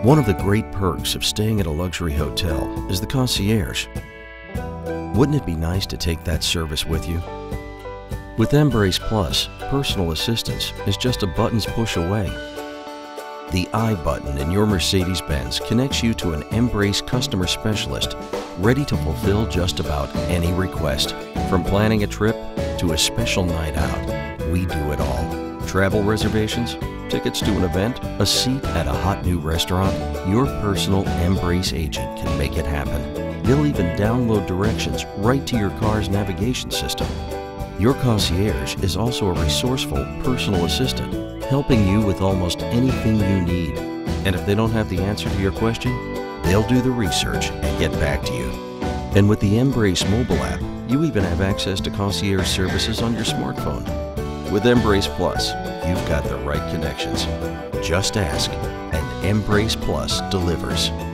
One of the great perks of staying at a luxury hotel is the concierge. Wouldn't it be nice to take that service with you? With Embrace Plus, personal assistance is just a button's push away. The I button in your Mercedes-Benz connects you to an Embrace customer specialist ready to fulfill just about any request. From planning a trip to a special night out, we do it all. Travel reservations, tickets to an event, a seat at a hot new restaurant, your personal Embrace agent can make it happen. They'll even download directions right to your car's navigation system. Your concierge is also a resourceful personal assistant, helping you with almost anything you need. And if they don't have the answer to your question, they'll do the research and get back to you. And with the Embrace mobile app, you even have access to concierge services on your smartphone. With Embrace Plus, you've got the right connections. Just ask, and Embrace Plus delivers.